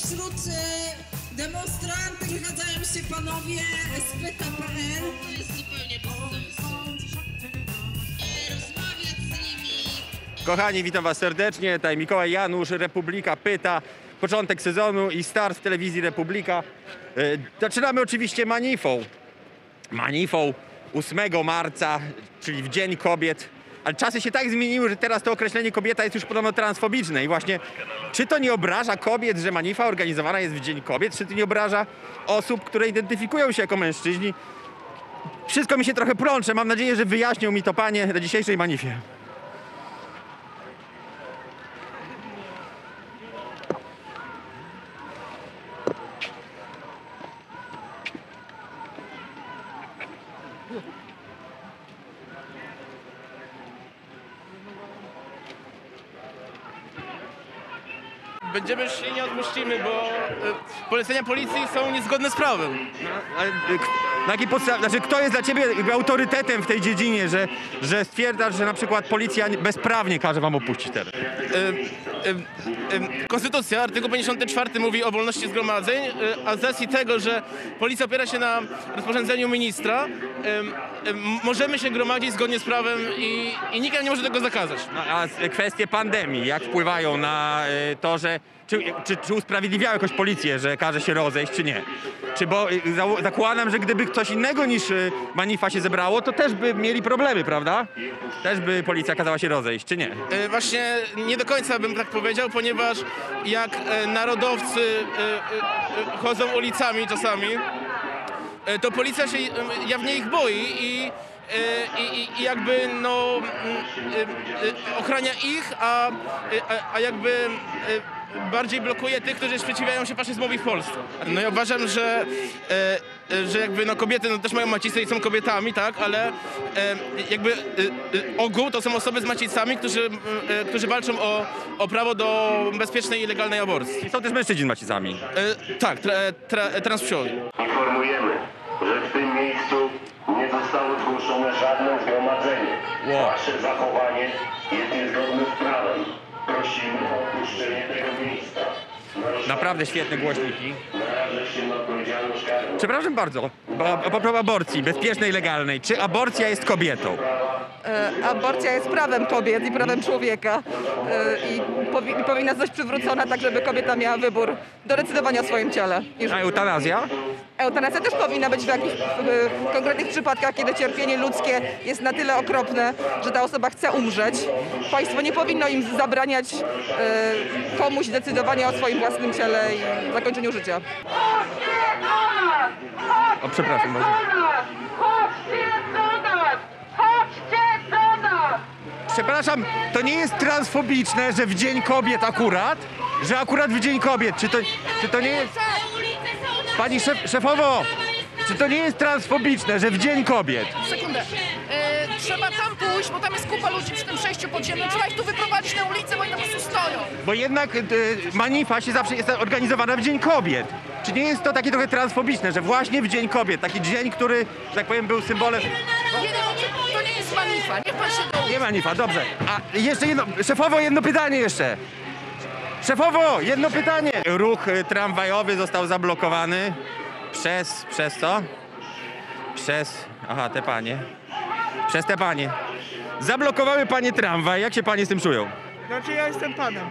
wśród demonstrantów wychadzają się panowie z PKPL. To jest zupełnie bez sensu. Rozmawiać z nimi. Kochani, witam was serdecznie. Tutaj Mikołaj Janusz, Republika pyta. Początek sezonu i start w telewizji Republika. Zaczynamy oczywiście manifą. Manifą 8 marca, czyli w Dzień Kobiet. Ale czasy się tak zmieniły, że teraz to określenie kobieta jest już podobno transfobiczne. I właśnie, czy to nie obraża kobiet, że manifa organizowana jest w Dzień Kobiet? Czy to nie obraża osób, które identyfikują się jako mężczyźni? Wszystko mi się trochę plącze. Mam nadzieję, że wyjaśnią mi to panie na dzisiejszej manifie. Będziemy szli, nie odpuścimy, bo polecenia policji są niezgodne z prawem. Na jakiej podstawie, znaczy kto jest dla ciebie autorytetem w tej dziedzinie, że stwierdzasz, że na przykład policja bezprawnie każe wam opuścić teren? Konstytucja, artykuł 54 mówi o wolności zgromadzeń, a z racji tego, że policja opiera się na rozporządzeniu ministra, możemy się gromadzić zgodnie z prawem i nikt nam nie może tego zakazać. A kwestie pandemii, jak wpływają na to, że czy usprawiedliwiały jakoś policję, że każe się rozejść, czy nie? Bo zakładam, że gdyby coś innego niż manifa się zebrało, to też by mieli problemy, prawda? Też by policja kazała się rozejść, czy nie? Właśnie nie do końca bym tak powiedział, ponieważ jak narodowcy chodzą ulicami czasami, to policja się jawnie ich boi i jakby no ochrania ich, a jakby bardziej blokuje tych, którzy sprzeciwiają się faszyzmowi w Polsce. No ja uważam, że jakby no kobiety no też mają macicę i są kobietami, tak, ale jakby ogół to są osoby z macicami, którzy walczą o prawo do bezpiecznej i legalnej aborcji. I są też mężczyźni z macicami. Tak, transpłciowi. Informujemy, że w tym miejscu nie zostało zgłoszone żadne zgromadzenie. Wasze zachowanie jest niezgodne z prawem. Prosimy o opuszczenie tego miejsca. Naprawdę świetne głośniki. Naraża się na odpowiedzialność karną. Przepraszam bardzo, a propos aborcji, bezpiecznej, legalnej. Czy aborcja jest kobietą? Aborcja jest prawem kobiet i prawem człowieka i powinna zostać przywrócona tak, żeby kobieta miała wybór do decydowania o swoim ciele. A eutanazja? Eutanazja też powinna być w jakichś konkretnych przypadkach, kiedy cierpienie ludzkie jest na tyle okropne, że ta osoba chce umrzeć. Państwo nie powinno im zabraniać komuś decydowania o swoim własnym ciele i zakończeniu życia. O, przepraszam bardzo. Przepraszam, to nie jest transfobiczne, że w Dzień Kobiet akurat? Że akurat w Dzień Kobiet, czy to nie jest... Pani szefowo, czy to nie jest transfobiczne, że w Dzień Kobiet? Sekundę. Trzeba tam pójść, bo tam jest kupa ludzi przy tym przejściu podziemnym. Trzeba ich tu wyprowadzić na ulicę, bo oni tam po prostu stoją. Bo jednak manifa się zawsze jest organizowana w Dzień Kobiet. Czy nie jest to takie trochę transfobiczne, że właśnie w Dzień Kobiet, taki dzień, który, że tak powiem, był symbolem... To nie jest manifa, niech pan się dołóż. Nie manifa, dobrze. A jeszcze jedno, szefowo, jedno pytanie jeszcze. Szefowo, jedno pytanie. Ruch tramwajowy został zablokowany przez co? Aha, te panie. Przez te panie. Zablokowały panie tramwaj. Jak się panie z tym czują? Znaczy ja jestem panem.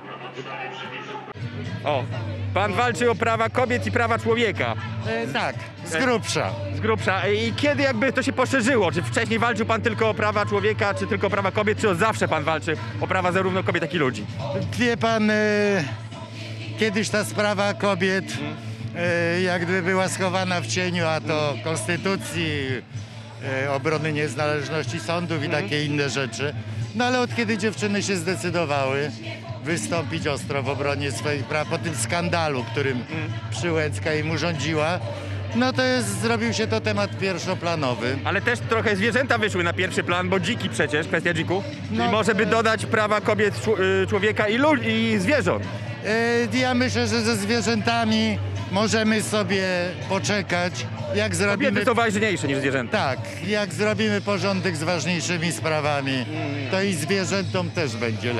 O, pan walczy o prawa kobiet i prawa człowieka. Tak, z grubsza. Z grubsza. I kiedy jakby to się poszerzyło? Czy wcześniej walczył pan tylko o prawa człowieka, czy tylko o prawa kobiet, czy od zawsze pan walczy o prawa zarówno kobiet, jak i ludzi? Wie pan, kiedyś ta sprawa kobiet jak gdyby była schowana w cieniu, a to konstytucji, obrony niezależności sądów i takie inne rzeczy. No ale od kiedy dziewczyny się zdecydowały wystąpić ostro w obronie swoich praw po tym skandalu, którym Przyłęcka im urządziła, no to zrobił się to temat pierwszoplanowy. Ale też trochę zwierzęta wyszły na pierwszy plan, bo dziki przecież, kwestia dzików. No, I może by dodać prawa kobiet, człowieka i zwierząt. Ja myślę, że ze zwierzętami możemy sobie poczekać, jak zrobimy... Kobiety są ważniejsze niż zwierzęta. Tak, jak zrobimy porządek z ważniejszymi sprawami, to i zwierzętom też będzie lepiej.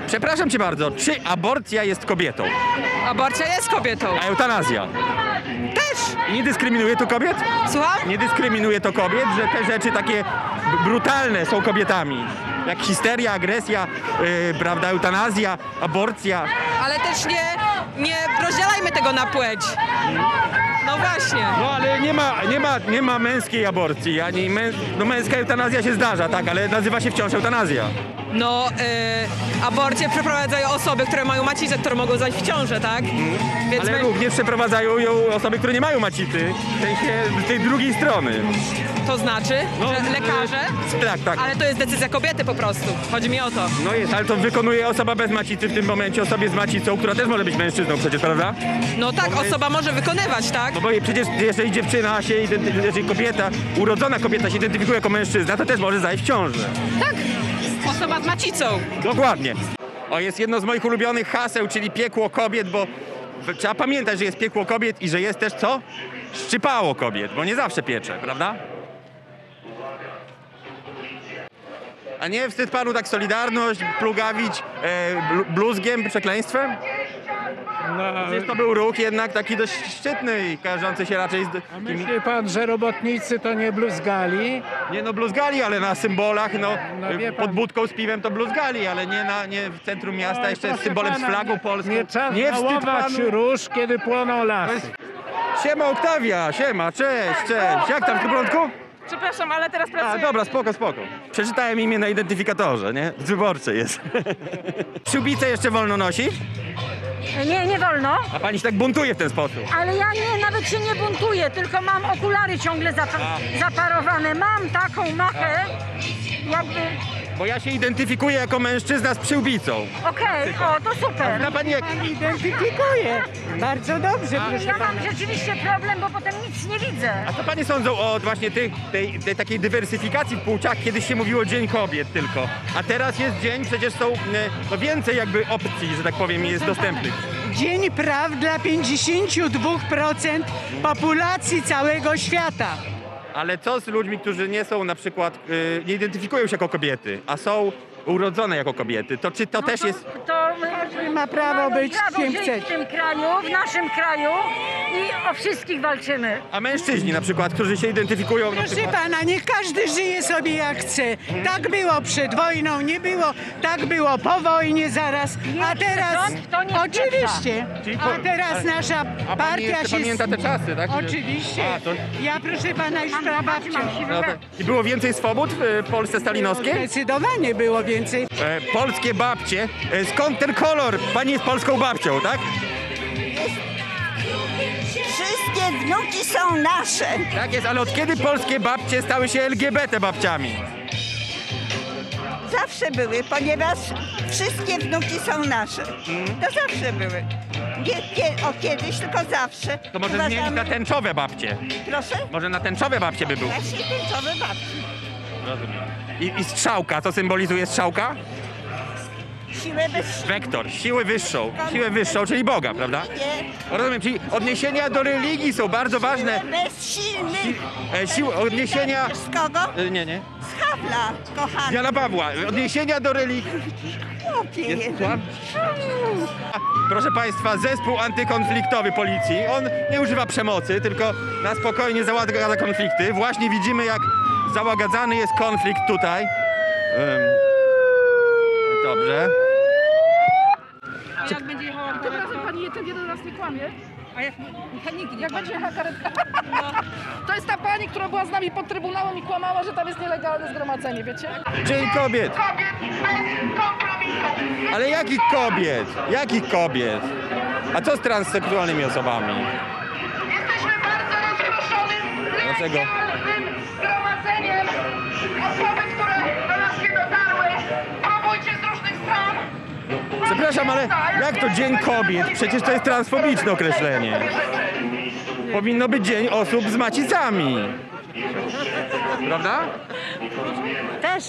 Przepraszam cię bardzo, czy aborcja jest kobietą? Aborcja jest kobietą. A eutanazja? Też! I nie dyskryminuje to kobiet? Słucham? Nie dyskryminuje to kobiet, że te rzeczy takie brutalne są kobietami? Jak histeria, agresja, prawda, eutanazja, aborcja. Ale też nie rozdzielajmy tego na płeć. No właśnie. No ale nie ma męskiej aborcji, ani męska eutanazja się zdarza, tak, ale nazywa się wciąż eutanazja. No, aborcję przeprowadzają osoby, które mają macicę, które mogą zajść w ciążę, tak? Więc Ale również przeprowadzają ją osoby, które nie mają macicy, w sensie z tej drugiej strony. to znaczy, że lekarze? Tak. Ale to jest decyzja kobiety po prostu. Chodzi mi o to. No jest, ale to wykonuje osoba bez macicy w tym momencie, osobie z macicą, która też może być mężczyzną przecież, prawda? No tak, osoba może wykonywać, tak? No bo przecież jeżeli dziewczyna się jeżeli kobieta, urodzona kobieta się identyfikuje jako mężczyzna, to też może zajść w ciążę. Tak, osoba z macicą. Dokładnie. O, jest jedno z moich ulubionych haseł, czyli piekło kobiet, bo trzeba pamiętać, że jest piekło kobiet i że jest też co? Szczypało kobiet, bo nie zawsze piecze, prawda? A nie wstyd panu tak Solidarność plugawić bluzgiem, przekleństwem? No, Jest to był ruch jednak taki dość szczytny i kojarzący się raczej z... a myśli pan, że robotnicy to nie bluzgali? Nie no, bluzgali, ale na symbolach, No wie pan. pod budką z piwem to bluzgali, ale nie w centrum miasta, jeszcze z Proszę symbolem z pana, flagą polską. Nie trzeba wstyd żałować panu? róż, kiedy płoną lasy. Siema Oktawia, siema, cześć. Jak tam w porządku? Przepraszam, ale teraz A, pracuję. dobra, spoko. Przeczytałem imię na identyfikatorze, nie? Wyborcze jest. Przyłbicę jeszcze wolno nosi? Nie wolno, A pani się tak buntuje w ten sposób. ale ja nawet się nie buntuję, tylko mam okulary ciągle zaparowane. Mam taką machę, jakby... Bo ja się identyfikuję jako mężczyzna z przyłbicą. Okej, o, to super. Zna pani jak... Identyfikuję. Bardzo dobrze, Ale ja mam rzeczywiście problem, bo potem nic nie widzę. A co panie sądzą o właśnie tej takiej dywersyfikacji w płciach? Kiedyś się mówiło Dzień Kobiet tylko, a teraz jest dzień, przecież są no więcej jakby opcji, że tak powiem, jest dostępnych. Dzień praw dla 52% populacji całego świata. Ale co z ludźmi, którzy nie są na przykład, nie identyfikują się jako kobiety, a są urodzone jako kobiety, to czy to też jest... Każdy ma prawo być kim żyć chce. w tym kraju, w naszym kraju i o wszystkich walczymy. A mężczyźni na przykład, którzy się identyfikują... na Proszę przykład... pana, niech każdy żyje sobie jak chce. Tak było przed wojną, nie było, tak było po wojnie zaraz, a teraz... to nie Oczywiście, Czyli a teraz nasza A pani partia jeszcze się... pamięta te czasy, tak? Oczywiście. A, to... Ja, proszę pana, już prababcią. No to... I było więcej swobód w Polsce stalinowskiej? Zdecydowanie było więcej. Polskie babcie. Skąd ten kolor? Pani jest polską babcią, tak? Wszystkie wnuki są nasze. Tak jest, ale od kiedy polskie babcie stały się LGBT babciami? Zawsze były, ponieważ wszystkie wnuki są nasze. To zawsze były. Nie od kiedyś, tylko zawsze. To może zmienić na tęczowe babcie. Proszę? Może na tęczowe babcie by był. Właśnie tęczowe babci. Rozumiem. I strzałka, co symbolizuje strzałka? Siłę bez... Wektor, siłę wyższą, czyli Boga, prawda? Nie. Rozumiem, czyli odniesienia do religii są bardzo ważne. Bezsilnych. Odniesienia... Z kogo? Nie. Z Havla, kochany. Jana Pawła, odniesienia do religii. Głupie jest. Proszę Państwa, zespół antykonfliktowy policji. On nie używa przemocy, tylko na spokojnie załagadza konflikty. Właśnie widzimy, jak załagadzany jest konflikt tutaj. Dobrze. A jak będzie jechała karetka? Tym razem pani ten jeden raz nie kłamie. A jak mechaniki nie Jak będzie jechała karetka? To jest ta pani, która była z nami pod Trybunałem i kłamała, że tam jest nielegalne zgromadzenie, wiecie? Dzień kobiet. Ale jakich kobiet? Jakich kobiet? A co z transseksualnymi osobami? Jesteśmy bardzo rozproszonym, Dlaczego? legalnym zgromadzeniem. Osoby, które do nas nie dotarły, próbujcie z różnych stron. Przepraszam, ale jak to Dzień Kobiet? Przecież to jest transfobiczne określenie. Powinno być Dzień Osób z macicami. Prawda? Też.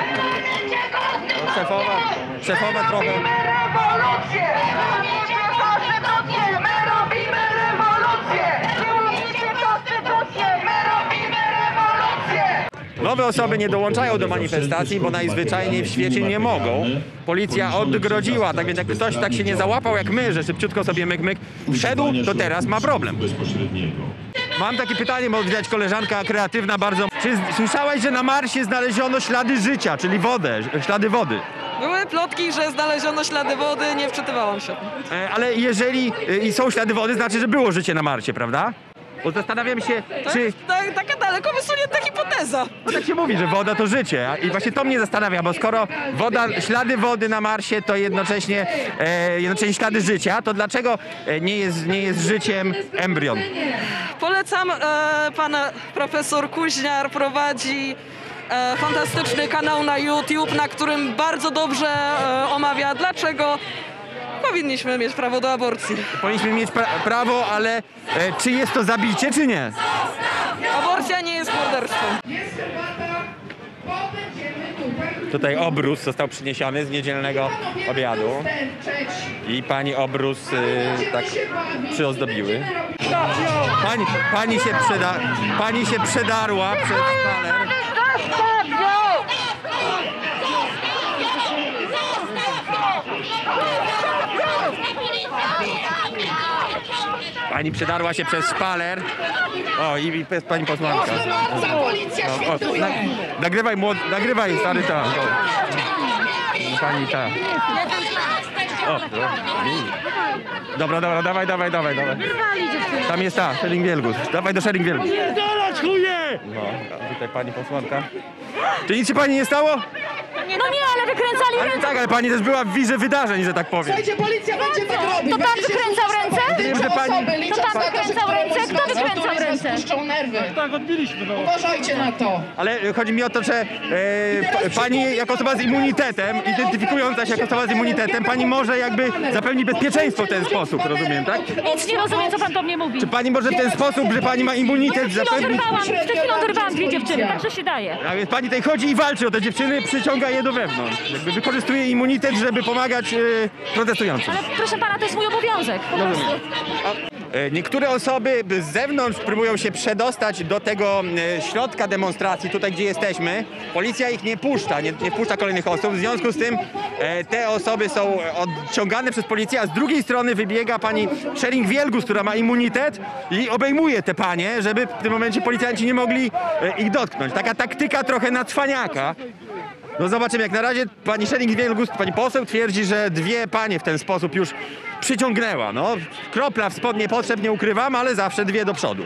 Szefowa trochę. Rewolucję! Zmienicie konstytucję! My robimy rewolucję! Zmienicie konstytucję! My robimy rewolucję! Nowe osoby nie dołączają do manifestacji, bo najzwyczajniej w świecie nie mogą. Policja odgrodziła, tak więc jak ktoś tak się nie załapał jak my, że szybciutko sobie myk wszedł, to teraz ma problem. Mam takie pytanie, bo widać koleżanka kreatywna bardzo. Czy słyszałaś, że na Marsie znaleziono ślady życia, czyli ślady wody? Były plotki, że znaleziono ślady wody, nie wczytywałam się. Ale jeżeli są ślady wody, znaczy, że było życie na Marsie, prawda? Bo zastanawiam się, czy... Taka daleko wysunięta hipoteza. No tak się mówi, że woda to życie. I właśnie to mnie zastanawia, bo skoro ślady wody na Marsie to jednocześnie ślady życia, to dlaczego nie jest życiem embrion? Polecam, pan profesor Kuźniar prowadzi fantastyczny kanał na YouTube, na którym bardzo dobrze omawia, dlaczego powinniśmy mieć prawo do aborcji. Powinniśmy mieć prawo, ale czy jest to zabicie, czy nie? Aborcja nie jest morderstwem. Tutaj obrus został przyniesiony z niedzielnego obiadu i pani obrus tak przyozdobiły. Pani się przedarła przez taler. Pani przedarła się przez szpaler. O, i pani posłanka. Nagrywaj, stary, tak. Pani tak. O, dobra, dawaj. Tam jest ta, Schering-Wielgus. Dawaj do Schering-Wielgus. No, a tutaj pani posłanka. Czy nic się pani nie stało? No nie, ale wykręcali ręce. Tak, ale pani też była w wirze wydarzeń, że tak powiem. Słuchajcie, policja będzie tak robić. To pan wykręcał ręce? Wiem, że pani... To pan wykręcał ręce? Kto wykręcał ręce? Spuszczą nerwy. Tak, odbiliśmy. No. Uważajcie na to. Ale chodzi mi o to, że pani jako osoba z immunitetem, identyfikująca się jako osoba z immunitetem, pani może jakby zapewnić bezpieczeństwo w ten sposób, rozumiem, tak? Nic nie rozumiem, co pan do mnie mówi. Czy pani może w ten sposób, że pani ma immunitet zapewnić... Przed chwilą dorwałam dwie dziewczyny, także się daje. A więc pani tutaj chodzi i walczy o te dziewczyny, przyciąga je do wewnątrz. Jakby wykorzystuje immunitet, żeby pomagać protestującym. Ale proszę pana, to jest mój obowiązek. Po prostu. Niektóre osoby z zewnątrz próbują się przedostać do tego środka demonstracji, tutaj gdzie jesteśmy. Policja ich nie puszcza, nie wpuszcza kolejnych osób. W związku z tym te osoby są odciągane przez policję, a z drugiej strony wybiega pani Schering-Wielgus, która ma immunitet i obejmuje te panie, żeby w tym momencie policjanci nie mogli ich dotknąć. Taka taktyka trochę na cwaniaka. No zobaczymy, jak na razie pani Schering-Wielgus, pani poseł twierdzi, że dwie panie w ten sposób już przyciągnęła. No, kropla w spodnie potrzeb nie ukrywam, ale zawsze dwie do przodu.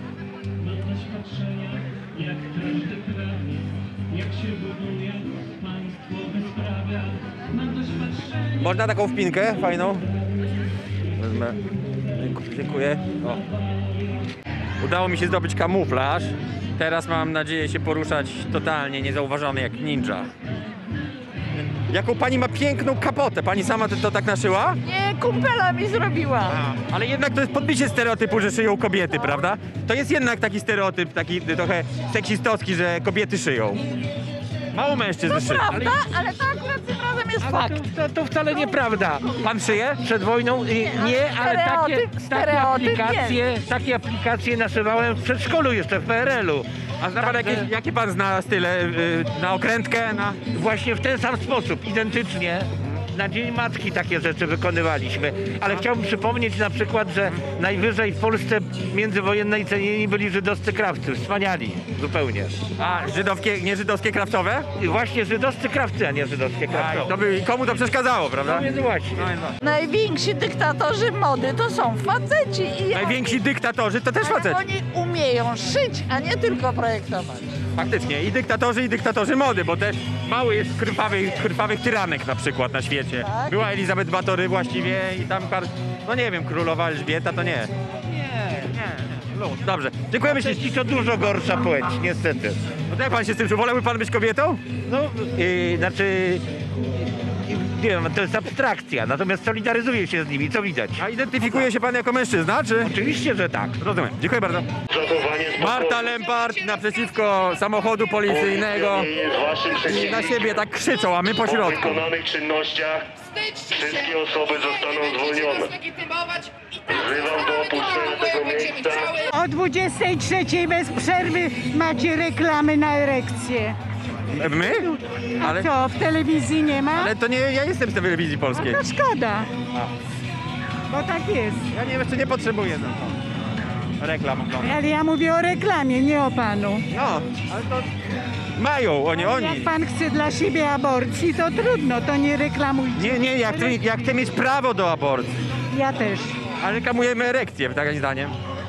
Można taką wpinkę fajną? Wezmę. Dziękuję. O. Udało mi się zdobyć kamuflaż. Teraz mam nadzieję się poruszać totalnie niezauważony jak ninja. Jaką pani ma piękną kapotę. Pani sama to tak naszyła? Nie, kumpela mi zrobiła. Ale jednak to jest podbicie stereotypu, że szyją kobiety, prawda? To jest jednak taki stereotyp, taki trochę seksistowski, że kobiety szyją. Mało mężczyzn szyje. Prawda? Ale to akurat tym razem jest fakt. To wcale nieprawda. Pan szyje? Przed wojną nie, ale Stereotyp takie aplikacje naszywałem w przedszkolu jeszcze w PRL-u. A zna pan jakie pan zna style? Na okrętkę? Właśnie w ten sam sposób, identycznie. Na Dzień Matki takie rzeczy wykonywaliśmy. Ale chciałbym przypomnieć na przykład, że najwyżej w Polsce międzywojennej cenieni byli żydowscy krawcy. Wspaniali zupełnie. A nie żydowskie krawcowe? I właśnie żydowscy krawcy, a nie żydowskie krawcowe. Komu to przeszkadzało, prawda? No więc właśnie. Najwięksi dyktatorzy mody to są faceci. Najwięksi dyktatorzy to też faceci. Oni umieją szyć, a nie tylko projektować. Faktycznie, i dyktatorzy mody, bo też mało jest krwawych tyranek na przykład na świecie. Tak? Była Elizabeth Batory właściwie i tam, no nie wiem, królowa Elżbieta to nie. Nie. Dobrze, dziękujemy ślicznie. To dużo gorsza płeć, niestety. No to jak pan się z tym czuł? Wolałby pan być kobietą? No, znaczy... nie wiem, to jest abstrakcja, natomiast solidaryzuję się z nimi, co widać. A identyfikuje się pan jako mężczyzna, czy? Oczywiście, że tak. Rozumiem. Dziękuję bardzo. Marta Lempart naprzeciwko samochodu policyjnego. I na siebie tak krzyczą, a my po środku. Po wykonanych czynnościach wszystkie osoby zostaną zwolnione. Wzywam do opuszczenia tego miejsca. O 23 bez przerwy macie reklamy na erekcję. My? A co, w telewizji nie ma? Ale to nie ja jestem z telewizji polskiej. No to szkoda. Bo tak jest. Ja nie, jeszcze nie potrzebuję reklam. Ale ja mówię o reklamie, nie o panu. No, ale to mają oni. Jak pan chce dla siebie aborcji, to trudno, to nie reklamujcie. Nie, ja chcę mieć prawo do aborcji. Ja też. Ale reklamujemy erekcję, tak zdaniem.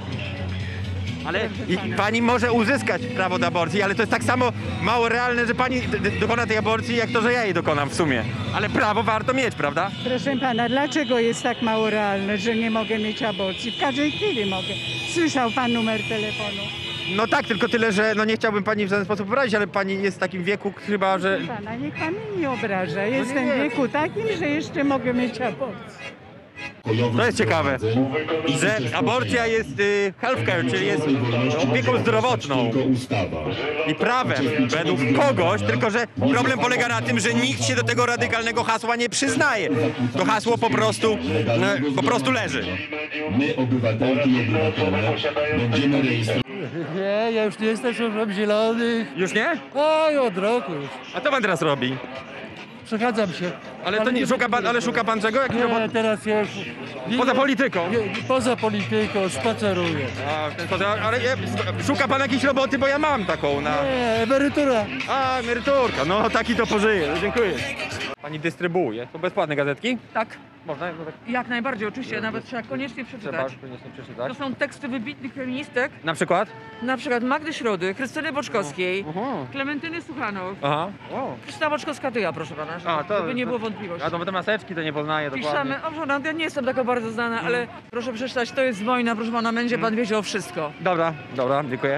Ale pani może uzyskać prawo do aborcji, ale to jest tak samo mało realne, że pani dokona tej aborcji, jak to, że ja jej dokonam w sumie. Ale prawo warto mieć, prawda? Proszę pana, dlaczego jest tak mało realne, że nie mogę mieć aborcji? W każdej chwili mogę. Słyszał pan numer telefonu? No tak, tylko tyle, że no nie chciałbym pani w żaden sposób porazić, ale pani jest w takim wieku chyba, że... Proszę pana, niech pan mnie nie obraża. Jestem w wieku takim, że jeszcze mogę mieć aborcję. To jest ciekawe, że aborcja jest healthcare, czyli jest opieką zdrowotną i prawem według kogoś, tylko że problem polega na tym, że nikt się do tego radykalnego hasła nie przyznaje. To hasło po prostu leży. My, obywatelki i obywatele, będziemy rejestrować. Nie, ja już nie jestem służbą zielonych. Już nie? Oj, od roku już. A co pan teraz robi? Przechadzam się. Ale to nie szuka pan, ale szuka pan czego? Nie, teraz już... Poza polityką? Poza polityką, spaceruję. A, w ten sposób, ale szuka pan jakiejś roboty, bo ja mam taką na... Nie, emerytura. A, emeryturka, no taki to pożyje, dziękuję. Pani dystrybuuje, to bezpłatne gazetki? Tak. Można? Jak najbardziej, oczywiście, nawet trzeba koniecznie przeczytać. Trzeba koniecznie przeczytać. To są teksty wybitnych feministek. Na przykład? Na przykład Magdy Środy, Krystyny Boczkowskiej, Klementyny Suchanow. Aha. Krystyna Boczkowska to ja, proszę pana, żeby nie było wątpliwości. A to te maseczki to nie poznaję dokładnie. Piszemy, ja nie jestem taka bardzo znana, ale proszę przeczytać, to jest wojna, proszę pana, będzie pan wiedział wszystko. Dobra, dziękuję.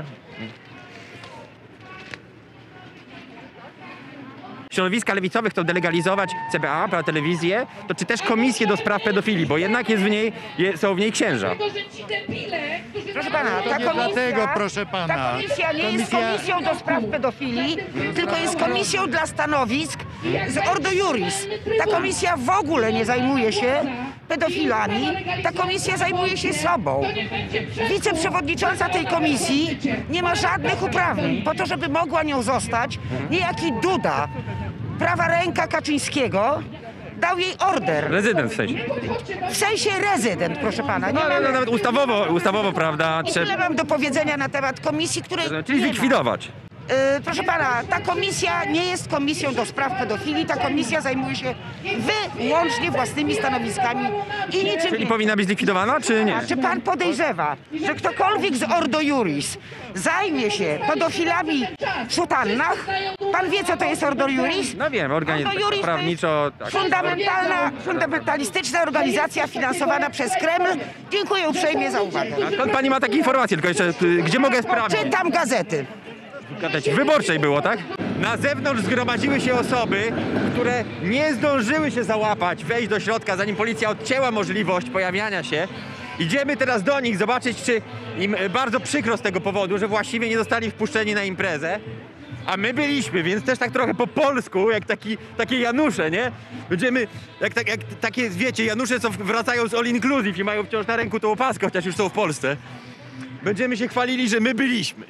Środowiska lewicowych chcą delegalizować CBA, telewizję, to czy też komisję do spraw pedofilii, bo jednak są w niej księża. Proszę pana, ta komisja nie jest komisją do spraw pedofilii, tylko jest komisją dla stanowisk z Ordo Iuris. Ta komisja w ogóle nie zajmuje się pedofilami, ta komisja zajmuje się sobą. Wiceprzewodnicząca tej komisji nie ma żadnych uprawnień. Po to, żeby mogła nią zostać, niejaki Duda, prawa ręka Kaczyńskiego, dał jej order. Rezydent w sensie. W sensie rezydent, proszę pana. No, ale nawet ustawowo, prawda? I tyle mam do powiedzenia na temat komisji, której Czyli zlikwidować. Proszę pana, ta komisja nie jest komisją do spraw pedofilii, ta komisja zajmuje się wyłącznie własnymi stanowiskami i niczym. Czyli powinna być zlikwidowana, czy nie? A czy pan podejrzewa, że ktokolwiek z Ordo Iuris zajmie się pedofilami w sutannach? Pan wie, co to jest Ordo Iuris? No wiem, organizacja prawniczo... Tak. Fundamentalistyczna organizacja finansowana przez Kreml. Dziękuję uprzejmie za uwagę. A skąd pani ma takie informacje? Tylko jeszcze, gdzie mogę sprawdzić? Czytam gazety. W Wyborczej było, tak? Na zewnątrz zgromadziły się osoby, które nie zdążyły się załapać, wejść do środka, zanim policja odcięła możliwość pojawiania się. Idziemy teraz do nich zobaczyć, czy im bardzo przykro z tego powodu, że właściwie nie zostali wpuszczeni na imprezę. A my byliśmy, więc też tak trochę po polsku, jak takie Janusze, nie? Będziemy, jak takie, wiecie, Janusze, co wracają z All Inclusive i mają wciąż na ręku tą opaskę, chociaż już są w Polsce. Będziemy się chwalili, że my byliśmy.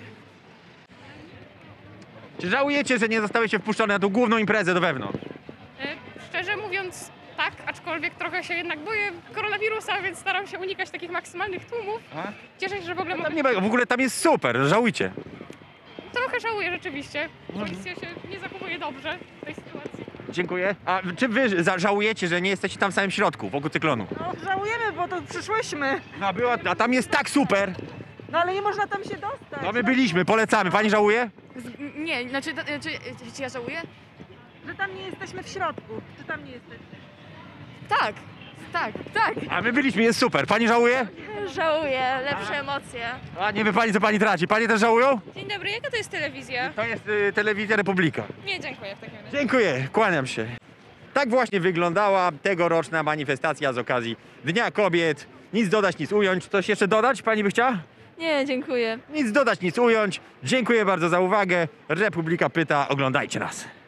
Czy żałujecie, że nie zostałyście wpuszczone na tą główną imprezę do wewnątrz? Szczerze mówiąc tak, aczkolwiek trochę się jednak boję koronawirusa, więc staram się unikać takich maksymalnych tłumów. Cieszę się, że w ogóle w ogóle tam jest super, żałujcie. Trochę żałuję rzeczywiście. Policja się nie zachowuje dobrze w tej sytuacji. Dziękuję. A czy wy żałujecie, że nie jesteście tam w samym środku, wokół cyklonu? No żałujemy, bo to przyszłyśmy. A tam jest tak super. No ale nie można tam się dostać. No my byliśmy, polecamy. Pani żałuje? Nie, czy ja żałuję? Że tam nie jesteśmy w środku. Czy tam nie jesteśmy? Tak. A my byliśmy, jest super. Pani żałuje? Żałuję, lepsze emocje. A nie wie pani, co pani traci. Panie też żałują? Dzień dobry, jaka to jest telewizja? To jest telewizja Republika. Nie, dziękuję w takim razie. Dziękuję, kłaniam się. Tak właśnie wyglądała tegoroczna manifestacja z okazji Dnia Kobiet. Nic dodać, nic ująć. Coś jeszcze dodać pani by chciała? Nie, dziękuję. Nic dodać, nic ująć. Dziękuję bardzo za uwagę. Republika pyta, oglądajcie nas.